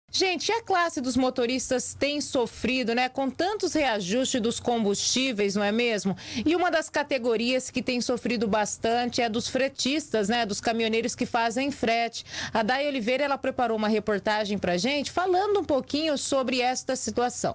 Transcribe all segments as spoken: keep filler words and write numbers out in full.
Gente, e a classe dos motoristas tem sofrido, né, com tantos reajustes dos combustíveis, não é mesmo? E uma das categorias que tem sofrido bastante é dos fretistas, né, dos caminhoneiros que fazem frete. A Day Oliveira, ela preparou uma reportagem pra gente falando um pouquinho sobre esta situação.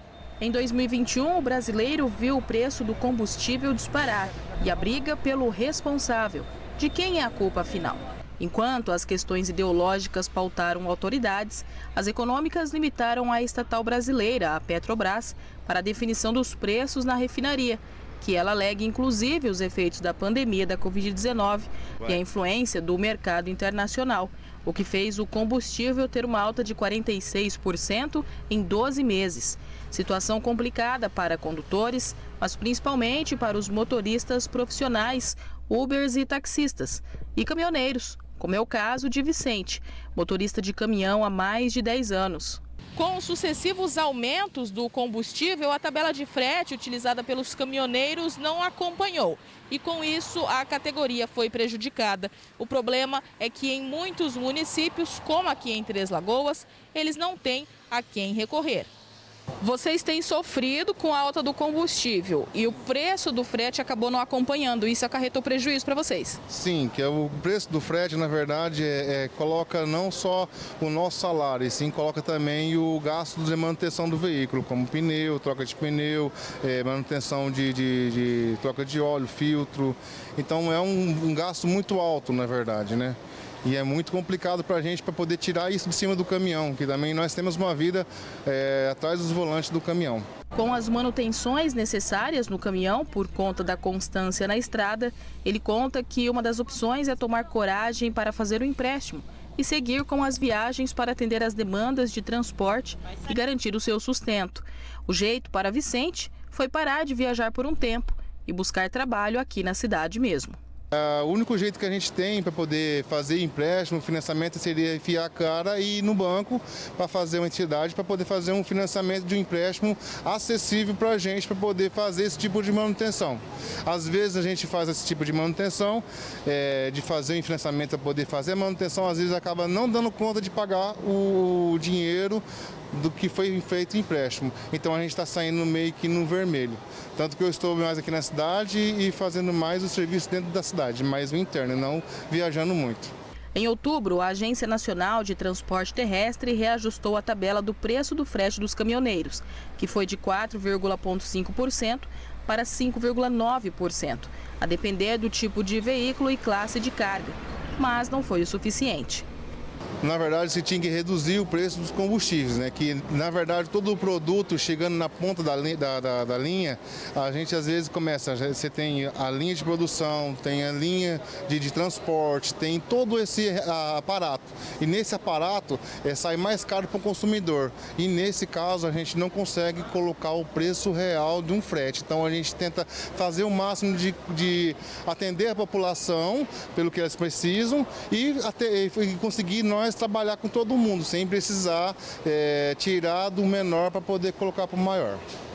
Em dois mil e vinte e um, o brasileiro viu o preço do combustível disparar e a briga pelo responsável. De quem é a culpa, afinal? Enquanto as questões ideológicas pautaram autoridades, as econômicas limitaram a estatal brasileira, a Petrobras, para a definição dos preços na refinaria, que ela alega inclusive os efeitos da pandemia da covid dezenove e a influência do mercado internacional, o que fez o combustível ter uma alta de quarenta e seis por cento em doze meses. Situação complicada para condutores, mas principalmente para os motoristas profissionais, Ubers e taxistas, e caminhoneiros, como é o caso de Vicente, motorista de caminhão há mais de dez anos. Com os sucessivos aumentos do combustível, a tabela de frete utilizada pelos caminhoneiros não acompanhou. E com isso, a categoria foi prejudicada. O problema é que em muitos municípios, como aqui em Três Lagoas, eles não têm a quem recorrer. Vocês têm sofrido com a alta do combustível e o preço do frete acabou não acompanhando. Isso acarretou prejuízo para vocês? Sim, que é o preço do frete, na verdade, é, é, coloca não só o nosso salário, e sim coloca também o gasto de manutenção do veículo, como pneu, troca de pneu, é, manutenção de, de, de troca de óleo, filtro. Então é um, um gasto muito alto, na verdade, né? E é muito complicado para a gente para poder tirar isso de cima do caminhão, que também nós temos uma vida é, atrás dos volantes do caminhão. Com as manutenções necessárias no caminhão, por conta da constância na estrada, ele conta que uma das opções é tomar coragem para fazer o empréstimo e seguir com as viagens para atender às demandas de transporte e garantir o seu sustento. O jeito para Vicente foi parar de viajar por um tempo e buscar trabalho aqui na cidade mesmo. Uh, o único jeito que a gente tem para poder fazer empréstimo, financiamento, seria enfiar a cara e ir no banco para fazer uma entidade, para poder fazer um financiamento de um empréstimo acessível para a gente, para poder fazer esse tipo de manutenção. Às vezes a gente faz esse tipo de manutenção, é, de fazer um financiamento para poder fazer a manutenção, às vezes acaba não dando conta de pagar o dinheiro do que foi feito em empréstimo. Então a gente está saindo meio que no vermelho. Tanto que eu estou mais aqui na cidade e fazendo mais o serviço dentro da cidade, mais o interno, não viajando muito. Em outubro, a Agência Nacional de Transporte Terrestre reajustou a tabela do preço do frete dos caminhoneiros, que foi de quatro vírgula cinco por cento para cinco vírgula nove por cento, a depender do tipo de veículo e classe de carga. Mas não foi o suficiente. Na verdade, você tinha que reduzir o preço dos combustíveis, né? Que, na verdade, todo o produto chegando na ponta da, da, da, da linha, a gente às vezes começa, você tem a linha de produção, tem a linha de, de transporte, tem todo esse a, aparato. E nesse aparato é, sai mais caro para o consumidor. E nesse caso a gente não consegue colocar o preço real de um frete. Então a gente tenta fazer o máximo de, de atender a população pelo que eles precisam e, até, e conseguir nós trabalhar com todo mundo, sem precisar é, tirar do menor para poder colocar para o maior.